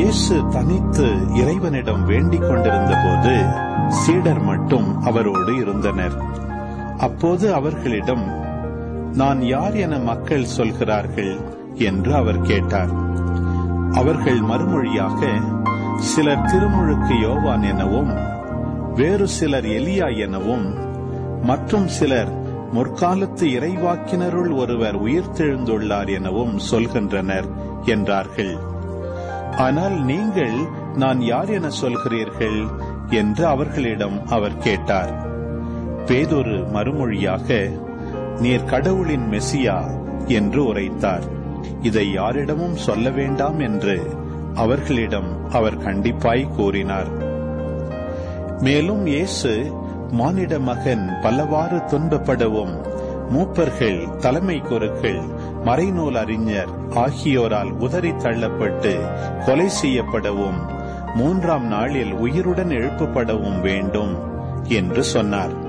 இயேசு தனித்து இறைவனிடம் வேண்டிக் கொண்டிருந்த போது சீடர் மட்டும் அவரோடு இருந்தனர். அப்போது அவர்களிடம், நான் யார் என மக்கள் சொல்கிறார்கள் என்று அவர் கேட்டார். அவர்கள் மறுமொழியாக, சிலர் திருமுழுக்கு யோவான் எனவும், வேறு சிலர் எலியா எனவும், மற்றும் சிலர் முற்காலத்து இறைவாக்கினருள் ஒருவர் உயிர்த்தெழுந்துள்ளார் எனவும் சொல்கின்றனர் என்றார்கள். ஆனால் நீங்கள் நான் யார் என சொல்கிறீர்கள் என்று அவர்களிடம் அவர் கேட்டார். பேதுரு மறுமொழியாக, நீர் கடவுளின் மெசியா என்று உரைத்தார். இதை யாரிடமும் சொல்ல வேண்டாம் என்று அவர்களிடம் அவர் கண்டிப்பாய் கூறினார். மேலும் இயேசு, மானிட மகன் பலவாறு துன்பப்படவும் மூப்பர்கள், தலைமை குருக்கள், மறைநூல் அறிஞர் ஆகியோரால் உதறி தள்ளப்பட்டு கொலை செய்யப்படவும் 3ஆம் நாளில் உயிருடன் எழுப்பப்படவும் வேண்டும் என்று சொன்னார்.